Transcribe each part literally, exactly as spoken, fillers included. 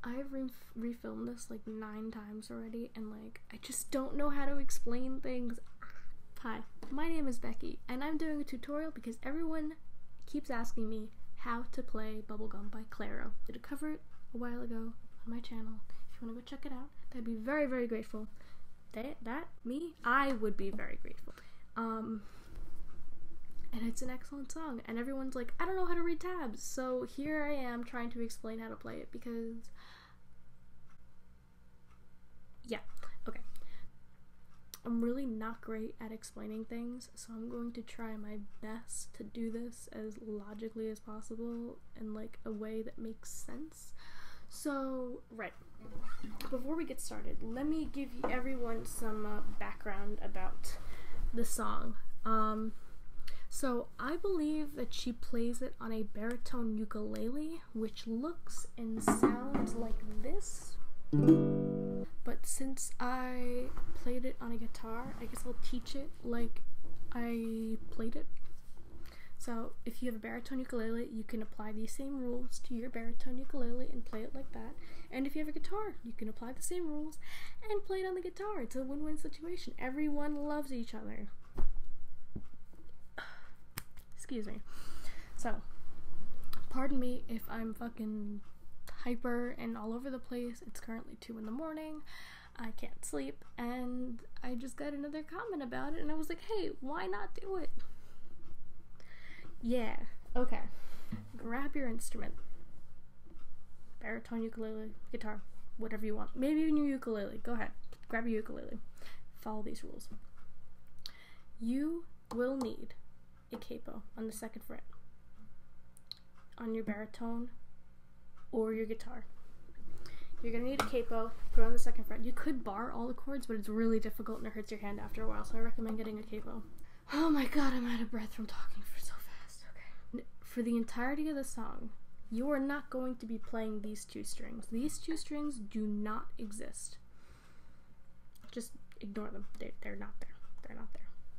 I've re refilmed this like nine times already, and like I just don't know how to explain things. Hi, my name is Becky, and I'm doing a tutorial because everyone keeps asking me how to play Bubblegum by Clairo. I did a cover it a while ago on my channel. If you want to go check it out, I'd be very, very grateful. That, that, me, I would be very grateful. Um, and it's an excellent song, and everyone's like, I don't know how to read tabs, so here I am trying to explain how to play it because, yeah, okay. I'm really not great at explaining things, so I'm going to try my best to do this as logically as possible in like a way that makes sense. So, right, before we get started, let me give you everyone some uh, background about the song. Um, so I believe that she plays it on a baritone ukulele, which looks and sounds like this. But since I played it on a guitar, I guess I'll teach it like I played it. So if you have a baritone ukulele, you can apply these same rules to your baritone ukulele and play it like that. And if you have a guitar, you can apply the same rules and play it on the guitar. It's a win-win situation. Everyone loves each other. Excuse me. So, pardon me if I'm fucking hyper and all over the place. It's currently two in the morning. I can't sleep, and I just got another comment about it, and I was like, hey, why not do it? Yeah, okay. Grab your instrument. Baritone, ukulele, guitar, whatever you want. Maybe even your ukulele. Go ahead. Grab your ukulele. Follow these rules. You will need a capo on the second fret on your baritone or your guitar. You're gonna need a capo, put it on the second fret. You could bar all the chords, but it's really difficult and it hurts your hand after a while, so I recommend getting a capo. Oh my god, I'm out of breath from talking for so fast. Okay. For the entirety of the song, you are not going to be playing these two strings. These two strings do not exist. Just ignore them. They, they're not there. They're not there.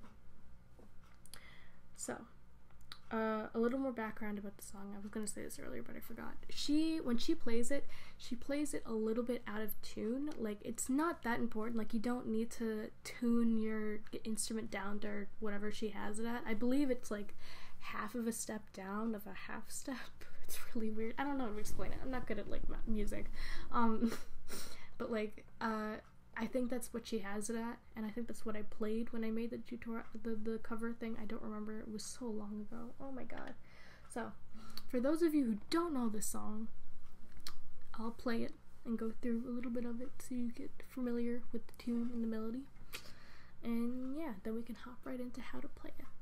So, uh, a little more background about the song. I was going to say this earlier, but I forgot. She, when she plays it, she plays it a little bit out of tune. Like, it's not that important. Like, you don't need to tune your instrument down to whatever she has it at. I believe it's like half of a step down of a half step. It's really weird. I don't know how to explain it. I'm not good at, like, music. Um, but, like, uh... I think that's what she has it at, and I think that's what I played when I made the tutorial, the, the cover thing. I don't remember. It was so long ago. Oh my god. So, for those of you who don't know this song, I'll play it and go through a little bit of it so you get familiar with the tune and the melody. And yeah, then we can hop right into how to play it.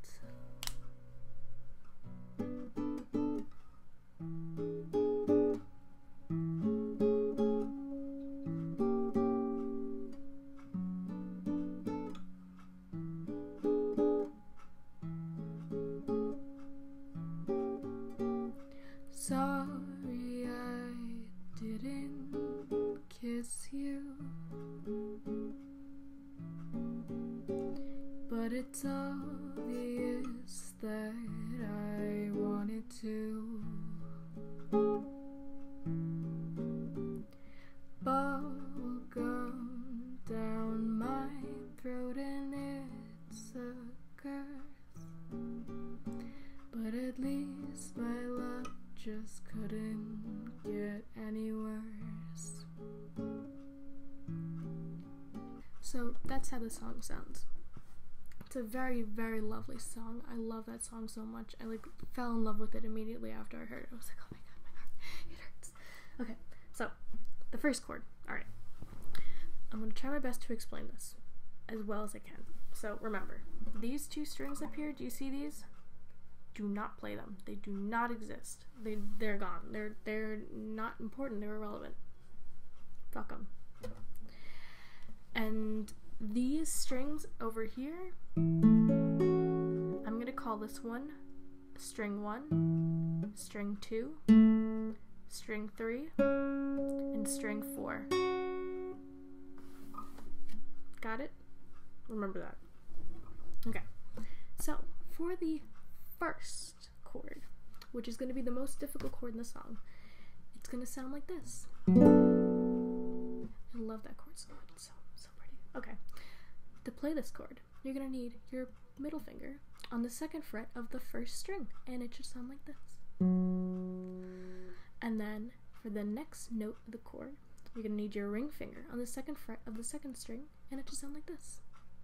Sorry I didn't kiss you, but it's obvious that I wanted to. Bubblegum down my throat and it's a curse, but at least my love just couldn't get any worse. So that's how the song sounds. It's a very, very lovely song. I love that song so much. I like fell in love with it immediately after I heard it. I was like, oh my god, my heart, it hurts. Okay, so the first chord. Alright. I'm gonna try my best to explain this as well as I can. So remember, these two strings up here, do you see these? Do not play them. They do not exist. They they're gone. They're they're not important. They're irrelevant. Fuck them. And these strings over here, I'm gonna call this one string one, string two, string three, and string four. Got it? Remember that. Okay. So for the first chord, which is going to be the most difficult chord in the song, it's going to sound like this. I love that chord so much. It's so, so pretty. Okay. To play this chord, you're gonna need your middle finger on the second fret of the first string, and it should sound like this. And then for the next note of the chord, you're gonna need your ring finger on the second fret of the second string, and it should sound like this.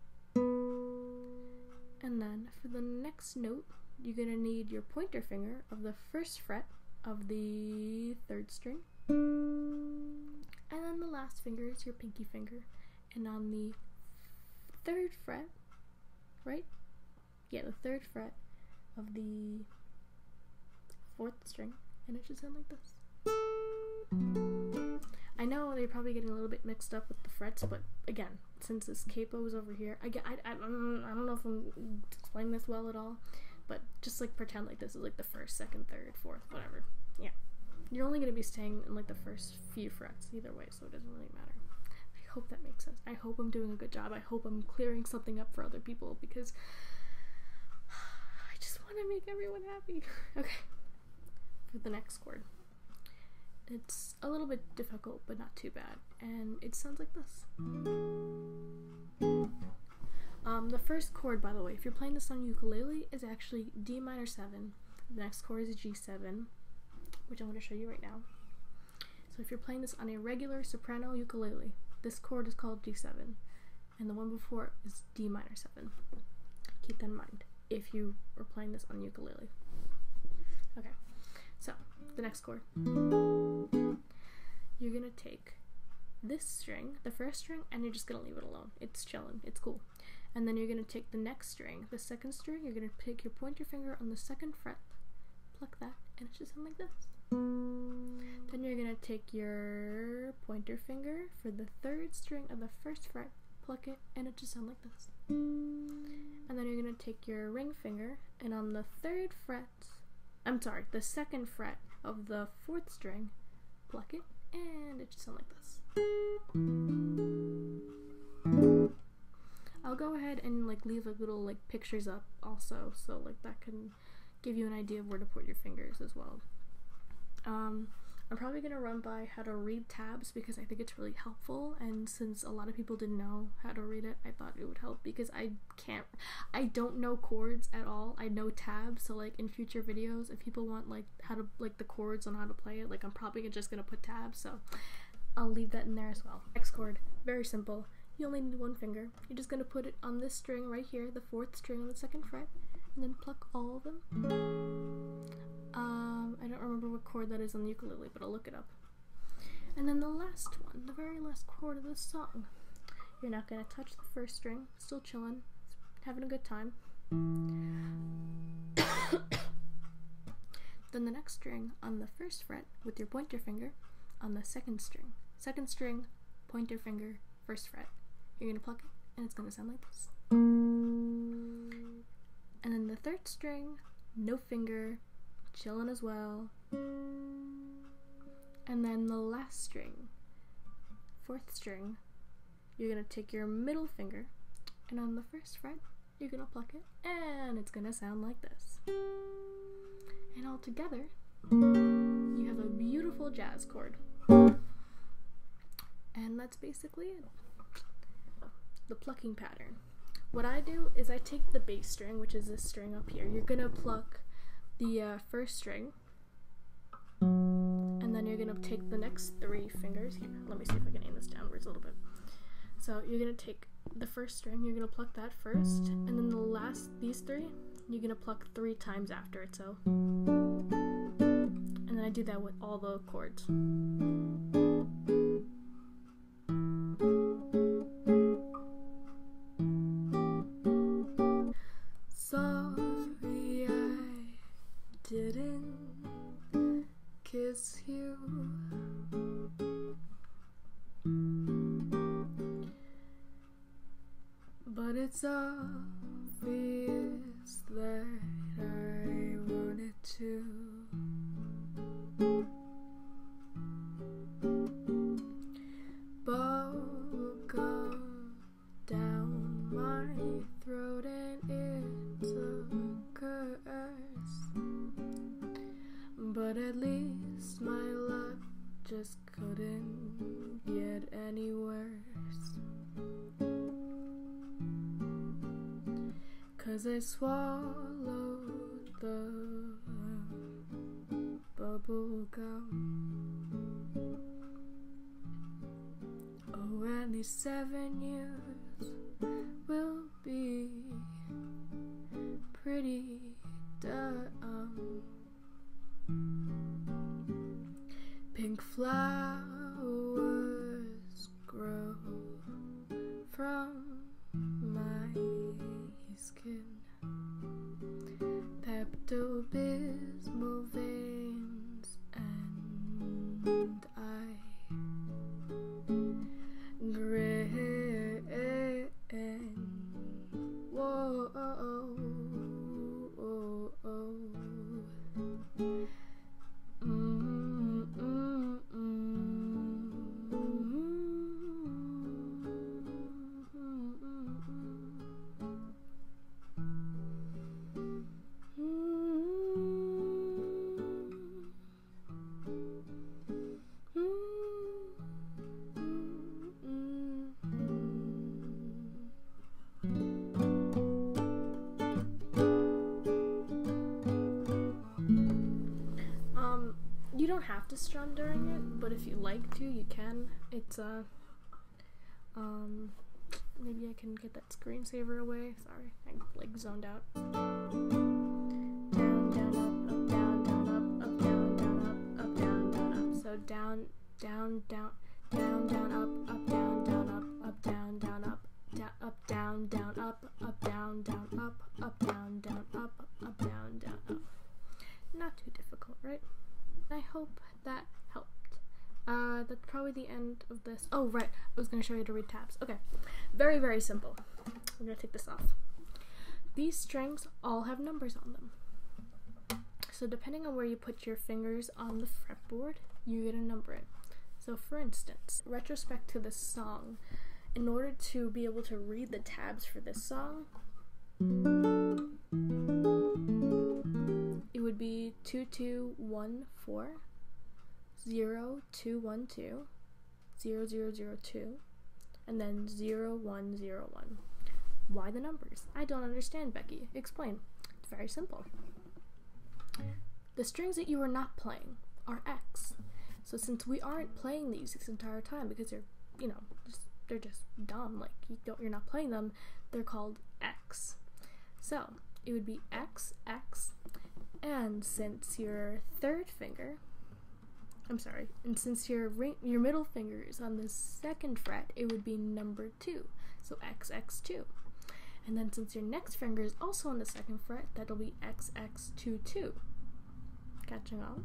And then for the next note, you're gonna need your pointer finger of the first fret of the third string, and then the last finger is your pinky finger, and on the third fret, right? Yeah, the third fret of the fourth string, and it should sound like this. I know they're probably getting a little bit mixed up with the frets, but again, since this capo is over here, I, get, I, I, I don't know if I'm explaining this well at all, but just like pretend like this is like the first, second, third, fourth, whatever. Yeah. You're only going to be staying in like the first few frets either way, so it doesn't really matter. I hope that makes sense. I hope I'm doing a good job. I hope I'm clearing something up for other people, because I just want to make everyone happy. Okay. For the next chord. It's a little bit difficult, but not too bad. And it sounds like this. Um, the first chord, by the way, if you're playing this on ukulele, is actually D minor seven. The next chord is a G seven, which I'm going to show you right now. So if you're playing this on a regular soprano ukulele, this chord is called G seven, and the one before is D minor seven. Keep that in mind if you are playing this on ukulele. Okay, so the next chord. You're going to take this string, the first string, and you're just going to leave it alone. It's chilling. It's cool. And then you're going to take the next string, the second string, you're going to pick your pointer finger on the second fret, pluck that, and it should sound like this. Then you're going to take your pointer finger for the third string of the first fret, pluck it, and it should sound like this. And then you're going to take your ring finger, and on the third fret, I'm sorry, the second fret of the fourth string, pluck it, and it should sound like this. I'll go ahead and like leave a little like pictures up also, so like that can give you an idea of where to put your fingers as well. Um, I'm probably gonna run by how to read tabs because I think it's really helpful, and since a lot of people didn't know how to read it, I thought it would help because I can't, I don't know chords at all. I know tabs, so like in future videos, if people want like how to like the chords on how to play it, like I'm probably just gonna put tabs, so I'll leave that in there as well. Next chord, very simple. You only need one finger. You're just gonna put it on this string right here, the fourth string on the second fret, and then pluck all of them. Um, I don't remember what chord that is on the ukulele, but I'll look it up. And then the last one, the very last chord of this song. You're not gonna touch the first string, still chilling, having a good time. Then the next string on the first fret with your pointer finger on the second string. Second string, pointer finger, first fret. You're gonna pluck it, and it's gonna sound like this. And then the third string, no finger, chilling as well. And then the last string, fourth string, you're gonna take your middle finger, and on the first fret, you're gonna pluck it, and it's gonna sound like this. And all together, you have a beautiful jazz chord. And that's basically it. The plucking pattern. What I do is I take the bass string, which is this string up here. You're gonna pluck the uh, first string, and then you're gonna take the next three fingers. Here, let me see if I can aim this downwards a little bit. So you're gonna take the first string, you're gonna pluck that first, and then the last, these three, you're gonna pluck three times after it, so. And then I do that with all the chords. Sorry I didn't kiss you. But it's obvious that I wanted to. Bubblegum down my throat and it's a curse. But at least my luck just couldn't couldn't get any worse, 'cause I swallowed the bubble gum. Oh, and these seven years will be pretty dumb. Pink flowers grow from my skin. Pepto-Bismol veins and I grin. Whoa, oh, oh, oh. Mm, mm, mm, Um, you don't have to strum during it, but if you like to, you can. It's uh, um, maybe I can get that screensaver away. Sorry, I like zoned out. Down, down, up, up, down, down, up, up, down, down, up, up, down, down, up. So down, down, down, down, down, up, up, down, down, up, up, down, down, up, down, up, down, down, up, up, down, down, up, up, down, down, up, up, down, down, up. Not too difficult, right? I hope that helped. Uh, that's probably the end of this. Oh, right. I was going to show you how to read tabs. Okay. Very, very simple. I'm going to take this off. These strings all have numbers on them. So depending on where you put your fingers on the fretboard, you get to number it. So for instance, retrospect to this song, in order to be able to read the tabs for this song, it would be two two one four, zero two one two, zero zero zero two, and then zero one zero one. Why the numbers? I don't understand, Becky. Explain. It's very simple. The strings that you are not playing are X. So since we aren't playing these this entire time because they're, you know, just, they're just dumb, like you don't, you're not playing them, they're called X. So it would be X, X, and since your third finger, I'm sorry, and since your ring, your middle finger is on the second fret, it would be number two, so X X two. And then since your next finger is also on the second fret, that'll be X X two two. Catching on?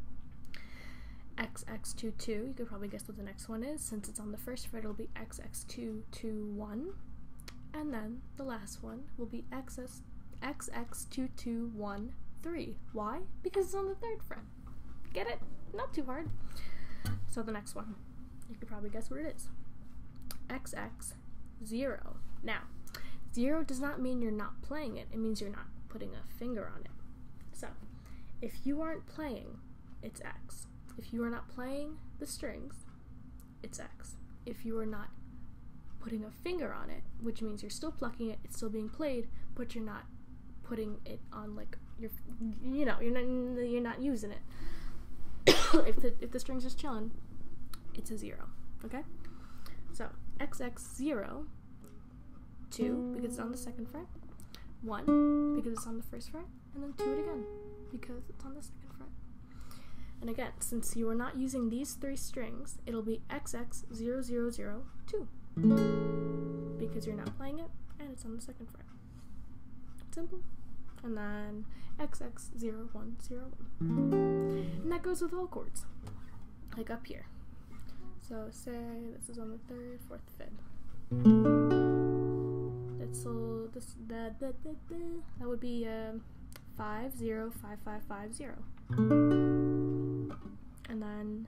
X X two two, you could probably guess what the next one is. Since it's on the first fret, it'll be X X two two one. And then the last one will be X X two two one three. Why? Because it's on the third fret. Get it? Not too hard. So the next one, you could probably guess what it is. X X zero. Now, zero does not mean you're not playing it. It means you're not putting a finger on it. So, if you aren't playing, it's X. If you are not playing the strings, it's X. If you are not putting a finger on it, which means you're still plucking it, it's still being played, but you're not putting it on, like, your, you know, you're not, you're not using it. if the if the string's just chilling, it's a zero. Okay? So X X zero, two because it's on the second fret, one because it's on the first fret, and then two it again because it's on the second fret. And again, since you are not using these three strings, it'll be X X zero zero zero two because you're not playing it and it's on the second fret. Simple. And then X X zero one zero one. And that goes with all chords, like up here. So say this is on the third, fourth, fifth. That's so this that that that that would be um, five zero five five five zero. And then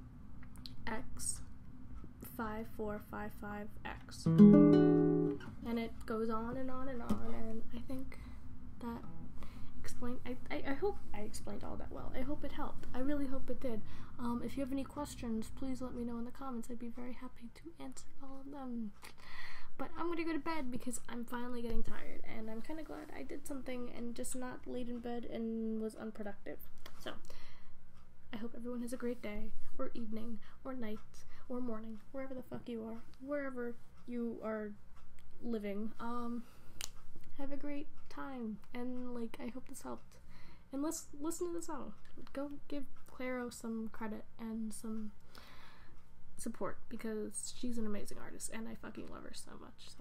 X five four five five X. And it goes on and on and on, and I think that explained, I, I, I hope I explained all that well. I hope it helped. I really hope it did. Um, if you have any questions, please let me know in the comments. I'd be very happy to answer all of them. But I'm gonna go to bed because I'm finally getting tired, and I'm kind of glad I did something and just not laid in bed and was unproductive. So, I hope everyone has a great day, or evening, or night, or morning, wherever the fuck you are, wherever you are living. Um, have a great time, and, like, I hope this helped. And let's listen to the song. Go give Clairo some credit and some support, because she's an amazing artist, and I fucking love her so much. So,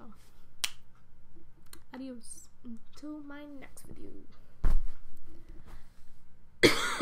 adios. Until my next video.